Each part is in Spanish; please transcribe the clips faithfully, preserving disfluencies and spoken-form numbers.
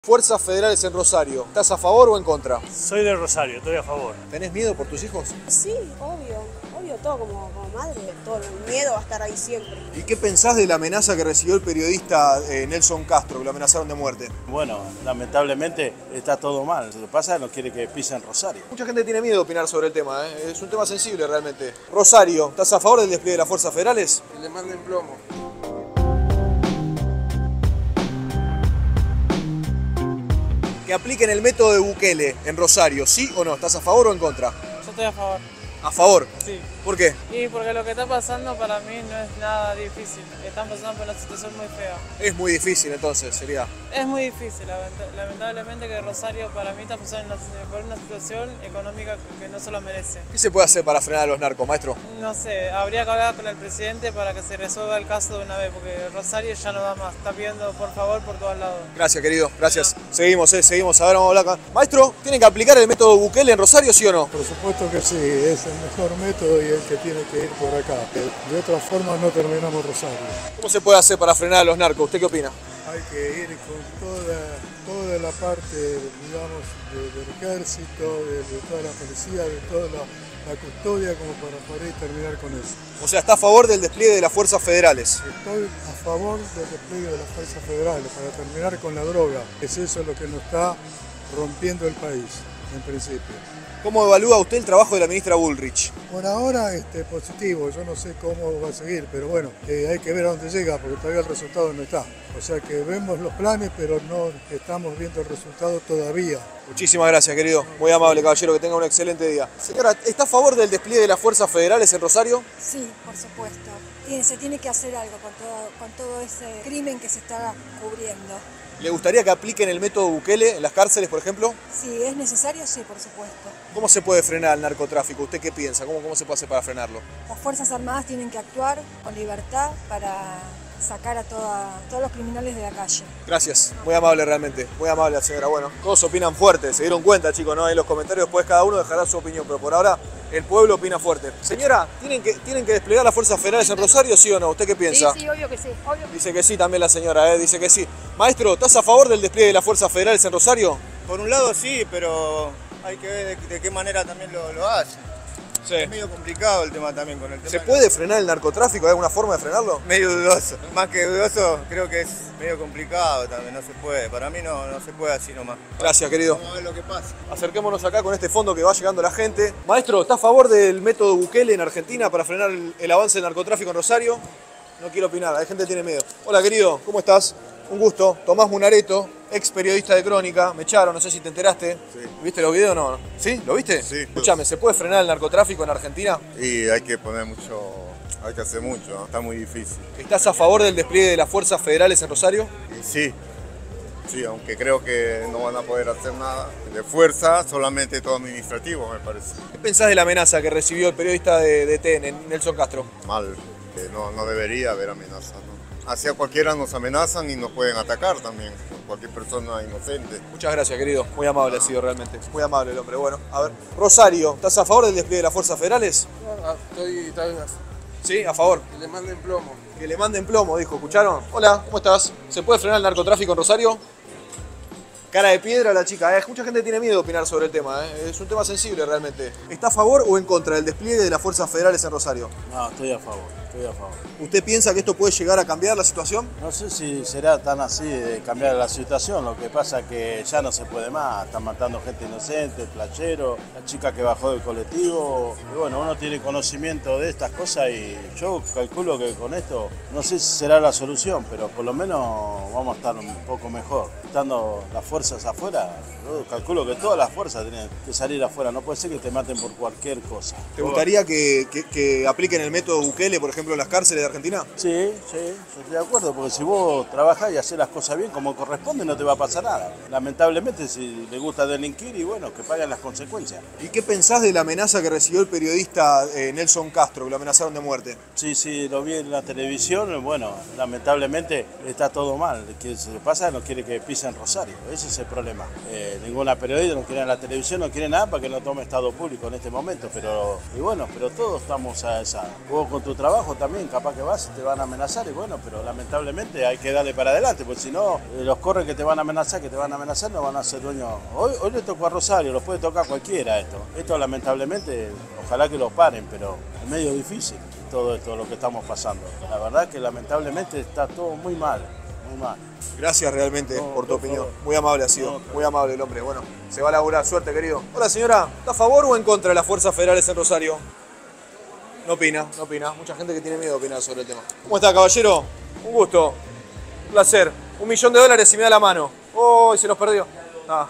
Fuerzas federales en Rosario, ¿estás a favor o en contra? Soy de Rosario, estoy a favor. ¿Tenés miedo por tus hijos? Sí, obvio, obvio, todo como, como madre, todo el miedo va a estar ahí siempre. ¿Y qué pensás de la amenaza que recibió el periodista eh, Nelson Castro, que lo amenazaron de muerte? Bueno, lamentablemente está todo mal. Lo que pasa es que no quiere que pisen Rosario. Mucha gente tiene miedo de opinar sobre el tema, ¿eh? Es un tema sensible realmente. Rosario, ¿estás a favor del despliegue de las fuerzas federales? Que le manden plomo. Que apliquen el método de Bukele en Rosario, ¿sí o no? ¿Estás a favor o en contra? Yo estoy a favor. ¿A favor? Sí. ¿Por qué? Y porque lo que está pasando para mí no es nada difícil. Están pasando por una situación muy fea. Es muy difícil entonces, sería. Es muy difícil, lamentablemente que Rosario para mí está pasando por una situación económica que no se lo merece. ¿Qué se puede hacer para frenar a los narcos, maestro? No sé, habría que hablar con el presidente para que se resuelva el caso de una vez, porque Rosario ya no da más. Está pidiendo por favor por todos lados. Gracias, querido. Gracias. Seguimos, eh, seguimos. A ver, vamos a hablar acá. Maestro, ¿tienen que aplicar el método Bukele en Rosario, sí o no? Por supuesto que sí, es el mejor método y el que tiene que ir por acá. De otra forma no terminamos Rosario. ¿Cómo se puede hacer para frenar a los narcos? ¿Usted qué opina? Hay que ir con toda, toda la parte, digamos, de, del ejército, de, de toda la policía, de toda la, la custodia, como para poder terminar con eso. O sea, ¿está a favor del despliegue de las fuerzas federales? Estoy a favor del despliegue de las fuerzas federales para terminar con la droga. Es eso lo que nos está rompiendo el país, en principio. ¿Cómo evalúa usted el trabajo de la ministra Bullrich? Por ahora este, positivo, yo no sé cómo va a seguir, pero bueno, eh, hay que ver a dónde llega porque todavía el resultado no está. O sea que vemos los planes, pero no estamos viendo el resultado todavía. Muchísimas gracias, querido. Muy amable, caballero, que tenga un excelente día. Señora, ¿está a favor del despliegue de las fuerzas federales en Rosario? Sí, por supuesto. Tiene, se tiene que hacer algo con todo, con todo ese crimen que se está cubriendo. ¿Le gustaría que apliquen el método Bukele en las cárceles, por ejemplo? Si es necesario, sí, por supuesto. ¿Cómo se puede frenar el narcotráfico? ¿Usted qué piensa? ¿Cómo, cómo se puede hacer para frenarlo? Las Fuerzas Armadas tienen que actuar con libertad para sacar a toda, todos los criminales de la calle. Gracias, muy amable realmente, muy amable la señora. Bueno, todos opinan fuerte, se dieron cuenta, chicos, ¿no? En los comentarios después cada uno dejará su opinión, pero por ahora el pueblo opina fuerte. Señora, ¿tienen que, ¿tienen que desplegar las fuerzas federales en Rosario, sí o no? ¿Usted qué piensa? Sí, sí, obvio que sí. Obvio. Dice que sí también la señora, ¿eh? Dice que sí. Maestro, ¿estás a favor del despliegue de las fuerzas federales en Rosario? Por un lado sí, pero hay que ver de, de qué manera también lo, lo hacen. Sí. Es medio complicado el tema también con el tema. ¿Se puede frenar el narcotráfico? ¿Hay alguna forma de frenarlo? Medio dudoso. Más que dudoso, creo que es medio complicado también, no se puede. Para mí no, no se puede así nomás. Gracias, querido. Vamos a ver lo que pasa. Acerquémonos acá con este fondo que va llegando la gente. Maestro, ¿está a favor del método Bukele en Argentina para frenar el, el avance del narcotráfico en Rosario? No quiero opinar, la gente tiene miedo. Hola, querido, ¿cómo estás? Un gusto. Tomás Munareto, ex periodista de Crónica. Me echaron, no sé si te enteraste. Sí. ¿Viste los videos o no? ¿Sí? ¿Lo viste? Sí. Escúchame, ¿se puede frenar el narcotráfico en Argentina? Y hay que poner mucho, hay que hacer mucho, ¿no? Está muy difícil. ¿Estás a favor del despliegue de las fuerzas federales en Rosario? Y sí, sí, aunque creo que no van a poder hacer nada de fuerza, solamente todo administrativo, me parece. ¿Qué pensás de la amenaza que recibió el periodista de, de T N, Nelson Castro? Mal, que no, no debería haber amenazas, ¿no? Hacia cualquiera nos amenazan y nos pueden atacar también, cualquier persona inocente. Muchas gracias, querido. Muy amable ha sido realmente. Muy amable el hombre. Bueno, a ver. Rosario, ¿estás a favor del despliegue de las fuerzas federales? No, estoy, estoy Sí, a favor. que le manden plomo. Que le manden plomo, dijo. ¿Escucharon? Hola, ¿cómo estás? ¿Se puede frenar el narcotráfico en Rosario? Cara de piedra la chica, ¿eh? Mucha gente tiene miedo de opinar sobre el tema, ¿eh? Es un tema sensible realmente. ¿Está a favor o en contra del despliegue de las fuerzas federales en Rosario? No, estoy a favor, estoy a favor. ¿Usted piensa que esto puede llegar a cambiar la situación? No sé si será tan así de cambiar la situación, lo que pasa es que ya no se puede más, están matando gente inocente, playero, la chica que bajó del colectivo, y bueno, uno tiene conocimiento de estas cosas y yo calculo que con esto, no sé si será la solución, pero por lo menos vamos a estar un poco mejor. Estando las fuerzas afuera, yo calculo que todas las fuerzas tienen que salir afuera, no puede ser que te maten por cualquier cosa. ¿Te gustaría que, que, que apliquen el método Bukele, por ejemplo, en las cárceles de Argentina? Sí, sí, yo estoy de acuerdo, porque si vos trabajás y haces las cosas bien como corresponde, no te va a pasar nada. Lamentablemente, si le gusta delinquir, y bueno, que paguen las consecuencias. ¿Y qué pensás de la amenaza que recibió el periodista eh, Nelson Castro, que lo amenazaron de muerte? Sí, sí, lo vi en la televisión, bueno, lamentablemente está todo mal. Lo que se pasa no quiere que pisen Rosario, ese es es el problema. Eh, ninguna periodista no quiere en la televisión, no quiere nada para que no tome estado público en este momento, pero y bueno, pero todos estamos a esa. Vos con tu trabajo también, capaz que vas y te van a amenazar y bueno, pero lamentablemente hay que darle para adelante, porque si no, eh, los corren que te van a amenazar, que te van a amenazar, no van a ser dueños. Hoy, hoy le tocó a Rosario, lo puede tocar cualquiera esto. Esto lamentablemente, ojalá que lo paren, pero es medio difícil todo esto, lo que estamos pasando. La verdad que lamentablemente está todo muy mal, muy mal. Gracias realmente no, por tu por opinión. favor. Muy amable ha sido, No, muy amable el hombre. Bueno, se va a laburar. Suerte, querido. Hola, señora. ¿Está a favor o en contra de las fuerzas federales en Rosario? No opina, no opina. Mucha gente que tiene miedo de opinar sobre el tema. ¿Cómo está, caballero? Un gusto. Un placer. Un millón de dólares si me da la mano. ¡Oh! Se los perdió. No.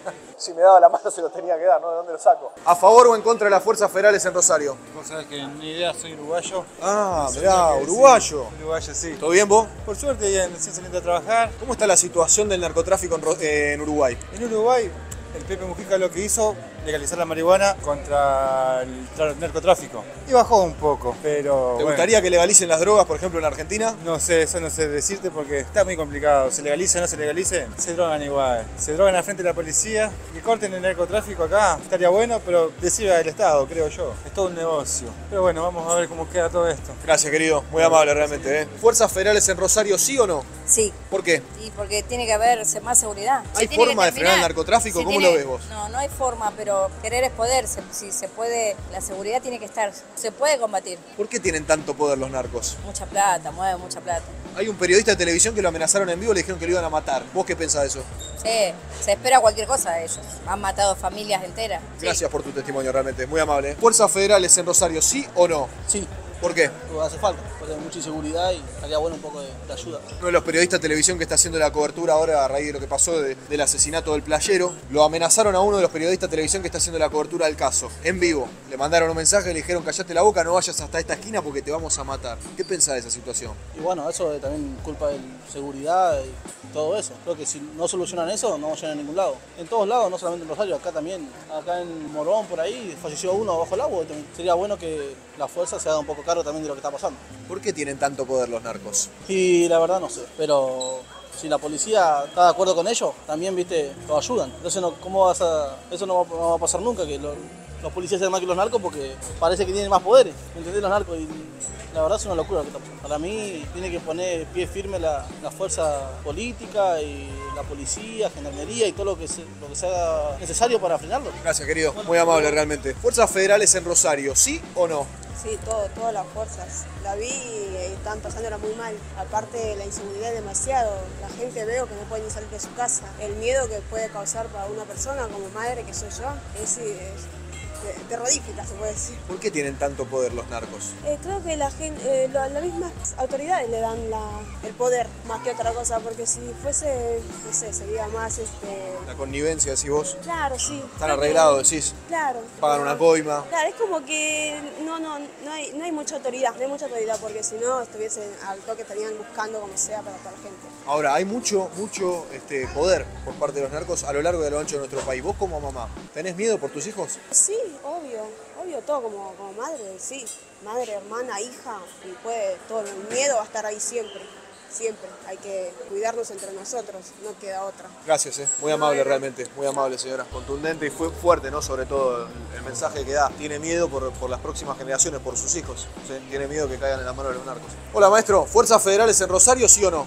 Si me daba la mano se los tenía que dar, ¿no? ¿De dónde lo saco? ¿A favor o en contra de las fuerzas federales en Rosario? Vos sabés que ni idea, soy uruguayo. Ah, Así mirá, que uruguayo. Sí, uruguayo, sí. ¿Todo bien vos? Por suerte, bien, recién saliendo a trabajar. ¿Cómo está la situación del narcotráfico en, Ro- eh, en Uruguay? En Uruguay, el Pepe Mujica lo que hizo, legalizar la marihuana contra el tra- narcotráfico. Y bajó un poco, pero ¿Te bueno, gustaría que legalicen las drogas, por ejemplo, en Argentina? no sé, eso no sé decirte porque está muy complicado. Se legalice o no se legalice, se drogan igual. Se drogan al frente de la policía. Que corten el narcotráfico acá estaría bueno, pero decir al Estado, creo yo. Es todo un negocio. Pero bueno, vamos a ver cómo queda todo esto. Gracias, querido. Muy amable, realmente. ¿eh? ¿Fuerzas federales en Rosario, sí o no? Sí, ¿Por qué? y porque tiene que haber se- más seguridad. ¿Hay Se tiene forma que de frenar el terminar. narcotráfico? Se ¿Cómo tiene- lo ves vos? No, no hay forma, pero querer es poder. Se- si se puede, la seguridad tiene que estar. Se puede combatir. ¿Por qué tienen tanto poder los narcos? Mucha plata, mueve mucha plata. Hay un periodista de televisión que lo amenazaron en vivo y le dijeron que lo iban a matar. ¿Vos qué pensás de eso? Sí, se espera cualquier cosa de ellos. Han matado familias enteras. Sí. Gracias por tu testimonio, realmente. Muy amable. ¿Fuerzas federales en Rosario, sí o no? Sí, ¿Por qué? porque hace falta, porque hay mucha inseguridad y estaría bueno un poco de, de ayuda. Uno de los periodistas de televisión que está haciendo la cobertura ahora a raíz de lo que pasó de- del asesinato del playero, lo amenazaron a uno de los periodistas de televisión que está haciendo la cobertura del caso, en vivo. Le mandaron un mensaje, le dijeron callate la boca, no vayas hasta esta esquina porque te vamos a matar. ¿Qué pensás de esa situación? Y bueno, eso es también culpa de seguridad y todo eso. Creo que si no solucionan eso, no van a llegar a ningún lado. En todos lados, no solamente en Rosario, acá también, acá en Morón, por ahí, falleció uno bajo el agua. También sería bueno que la fuerza se haga un poco cargo también de lo que está pasando. ¿Por qué tienen tanto poder los narcos? Y la verdad no sé, pero si la policía está de acuerdo con ellos, también, viste, lo ayudan. Entonces, no, ¿cómo vas a...? Eso no va, no va a pasar nunca, que lo- los policías sean más que los narcos porque parece que tienen más poderes, ¿entendés? Los narcos y la verdad es una locura lo que está pasando. Para mí tiene que poner pie firme la, la fuerza política y la policía, gendarmería y todo lo que, se, lo que sea necesario para frenarlo. Gracias, querido. Muy amable, realmente. ¿Fuerzas federales en Rosario, sí o no? Sí, todo, todas las fuerzas. La vi y estaban pasándola muy mal. Aparte, la inseguridad es demasiado. La gente veo que no puede ni salir de su casa. El miedo que puede causar para una persona como madre que soy yo es, es terrorífica, se puede decir. ¿Por qué tienen tanto poder los narcos? Eh, creo que la gente, eh, la- las mismas autoridades le dan la, el poder más que otra cosa, porque si fuese, no sé, sería más este. La connivencia, decís vos. Claro, sí. Están Creo que- arreglados, decís. Claro. Pagan una coima. Claro, es como que no, no, no hay, no hay mucha autoridad, no hay mucha autoridad, porque si no estuviesen al toque estarían buscando como sea para toda la gente. Ahora, hay mucho, mucho este, poder por parte de los narcos a lo largo y a lo ancho de nuestro país. ¿Vos como mamá, tenés miedo por tus hijos? Sí, obvio, obvio, todo como, como madre, sí. Madre, hermana, hija, y puede, todo el miedo va a estar ahí siempre, siempre. Hay que cuidarnos entre nosotros, no queda otra. Gracias, eh. Muy amable realmente, muy amable señora. Contundente y fue fuerte, ¿no? Sobre todo el, el mensaje que da. Tiene miedo por, por las próximas generaciones, por sus hijos. ¿Sí? Tiene miedo que caigan en la mano de los narcos. Hola maestro, ¿fuerzas federales en Rosario, sí o no?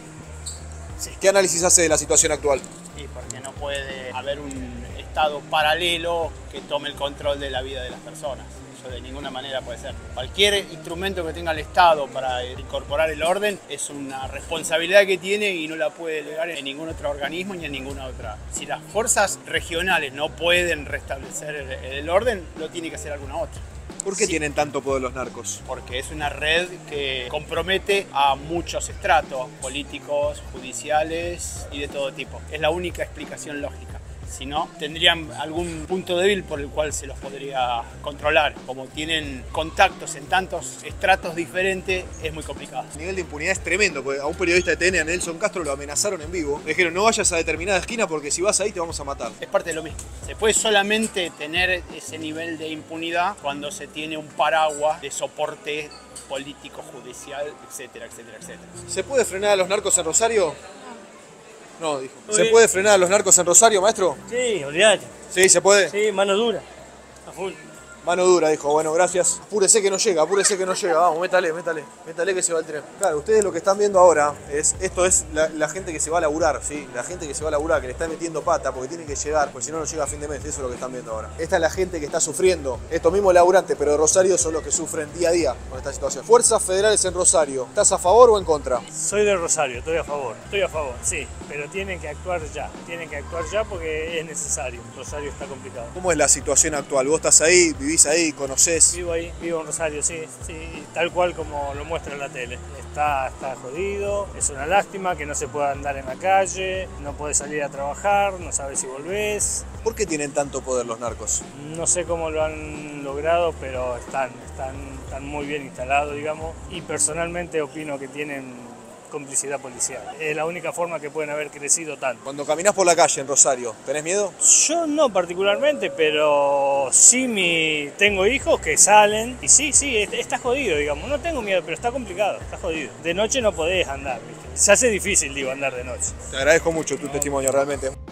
Sí. ¿Qué análisis hace de la situación actual? Sí, porque no puede haber un estado paralelo que tome el control de la vida de las personas. Eso de ninguna manera puede ser. Cualquier instrumento que tenga el Estado para incorporar el orden es una responsabilidad que tiene y no la puede delegar en ningún otro organismo ni en ninguna otra. Si las fuerzas regionales no pueden restablecer el, el orden, lo tiene que hacer alguna otra. ¿Por qué Sí. tienen tanto poder los narcos? Porque es una red que compromete a muchos estratos políticos, judiciales y de todo tipo. Es la única explicación lógica. Si no, tendrían algún punto débil por el cual se los podría controlar. Como tienen contactos en tantos estratos diferentes, es muy complicado. El nivel de impunidad es tremendo, porque a un periodista de T N, a Nelson Castro, lo amenazaron en vivo. Le dijeron, no vayas a determinada esquina porque si vas ahí te vamos a matar. Es parte de lo mismo. Se puede solamente tener ese nivel de impunidad cuando se tiene un paraguas de soporte político, judicial, etcétera, etcétera, etcétera. ¿Se puede frenar a los narcos en Rosario? No, dijo. Muy ¿Se bien. puede frenar a los narcos en Rosario, maestro? Sí, olvídate. Sí, se puede. Sí, mano dura. A full. Mano dura, dijo. Bueno, gracias. Apúrese que no llega, apúrese que no llega. Vamos, métale, métale. Métale que se va el tren. Claro, ustedes lo que están viendo ahora es, esto es la, la gente que se va a laburar, ¿sí? La gente que se va a laburar, que le está metiendo pata porque tiene que llegar, porque si no, no llega a fin de mes. Eso es lo que están viendo ahora. Esta es la gente que está sufriendo. Estos mismos laburantes, pero de Rosario, son los que sufren día a día con esta situación. Fuerzas federales en Rosario. ¿Estás a favor o en contra? Soy de Rosario, estoy a favor. Estoy a favor, sí. Pero tienen que actuar ya. Tienen que actuar ya porque es necesario. Rosario está complicado. ¿Cómo es la situación actual? ¿Vos estás ahí, vivís ahí, conocés? Vivo ahí, vivo en Rosario, sí, sí, tal cual como lo muestra en la tele. Está, está jodido, es una lástima que no se pueda andar en la calle, no podés salir a trabajar, no sabes si volvés. ¿Por qué tienen tanto poder los narcos? No sé cómo lo han logrado, pero están, están, están muy bien instalados, digamos, y personalmente opino que tienen complicidad policial. Es la única forma que pueden haber crecido tanto. Cuando caminás por la calle en Rosario, ¿tenés miedo? Yo no particularmente, pero sí mi... tengo hijos que salen y sí, sí, está jodido, digamos. No tengo miedo, pero está complicado, está jodido. De noche no podés andar, ¿viste? Se hace difícil, digo, andar de noche. Te agradezco mucho tu testimonio, realmente.